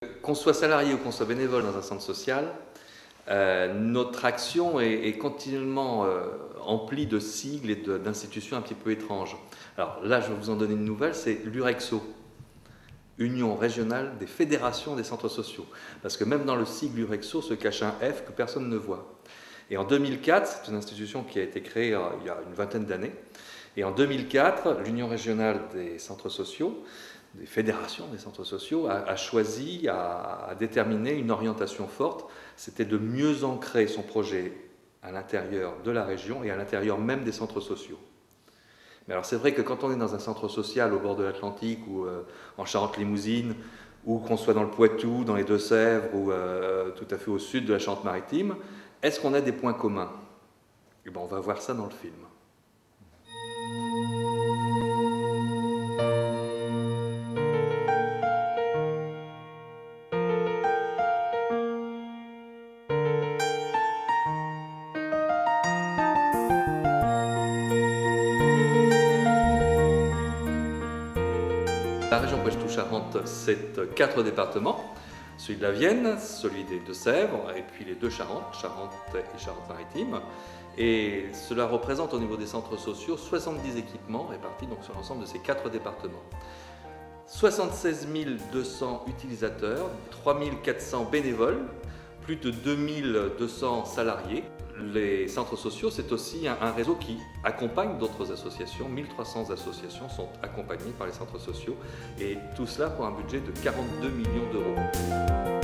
Qu'on soit salarié ou qu'on soit bénévole dans un centre social, notre action est continuellement emplie de sigles et d'institutions un petit peu étranges. Alors là, je vais vous en donner une nouvelle, c'est l'UREXO, Union régionale des fédérations des centres sociaux. Parce que même dans le sigle UREXO se cache un F que personne ne voit. Et en 2004, c'est une institution qui a été créée il y a une vingtaine d'années, et en 2004, l'Union régionale des centres sociaux, des fédérations des centres sociaux, a choisi, a déterminé une orientation forte, c'était de mieux ancrer son projet à l'intérieur de la région et à l'intérieur même des centres sociaux. Mais alors c'est vrai que quand on est dans un centre social au bord de l'Atlantique ou en Charente-Limousine, ou qu'on soit dans le Poitou, dans les Deux-Sèvres ou tout à fait au sud de la Charente-Maritime, est-ce qu'on a des points communs? Eh bien, on va voir ça dans le film. La région Poitou-Charentes, c'est 4 départements, celui de la Vienne, celui des Deux-Sèvres, et puis les deux Charentes, Charente et Charente-Maritime. Et cela représente au niveau des centres sociaux 70 équipements répartis donc sur l'ensemble de ces 4 départements. 76 200 utilisateurs, 3 400 bénévoles, plus de 2200 salariés. Les centres sociaux, c'est aussi un réseau qui accompagne d'autres associations. 1300 associations sont accompagnées par les centres sociaux et tout cela pour un budget de 42 millions d'euros.